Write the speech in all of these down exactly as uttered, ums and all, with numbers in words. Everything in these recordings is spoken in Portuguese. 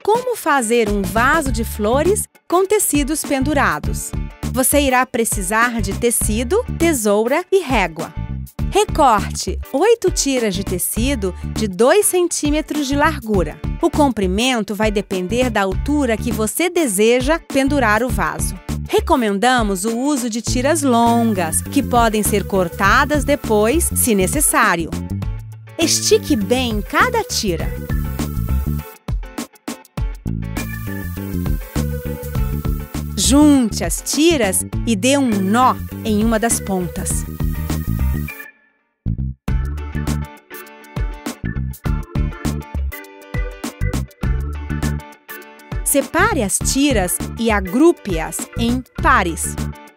como fazer um vaso de flores com tecidos pendurados. Você irá precisar de tecido, tesoura e régua. Recorte oito tiras de tecido de dois centímetros de largura. O comprimento vai depender da altura que você deseja pendurar o vaso. Recomendamos o uso de tiras longas, que podem ser cortadas depois, se necessário. Estique bem cada tira. Junte as tiras e dê um nó em uma das pontas. Separe as tiras e agrupe-as em pares.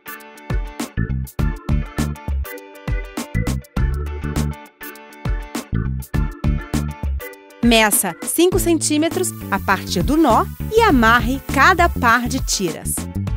Meça cinco centímetros a partir do nó e amarre cada par de tiras.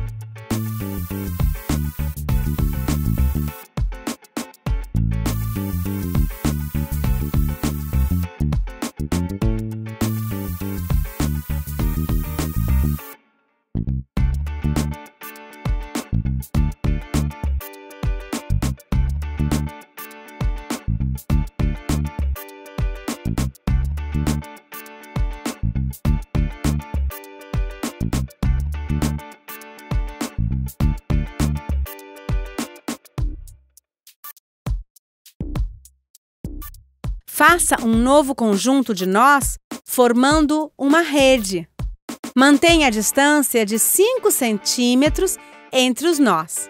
Faça um novo conjunto de nós, formando uma rede. Mantenha a distância de cinco centímetros entre os nós.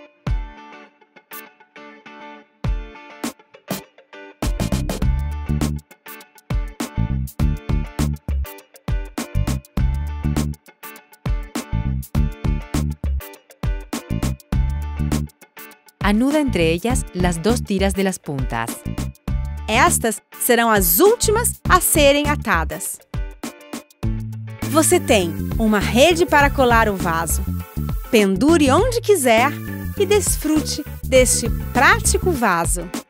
Anuda entre ellas las dos tiras de las puntas. Estas serão as últimas a serem atadas. Você tem uma rede para colar o vaso. Pendure onde quiser e desfrute deste prático vaso.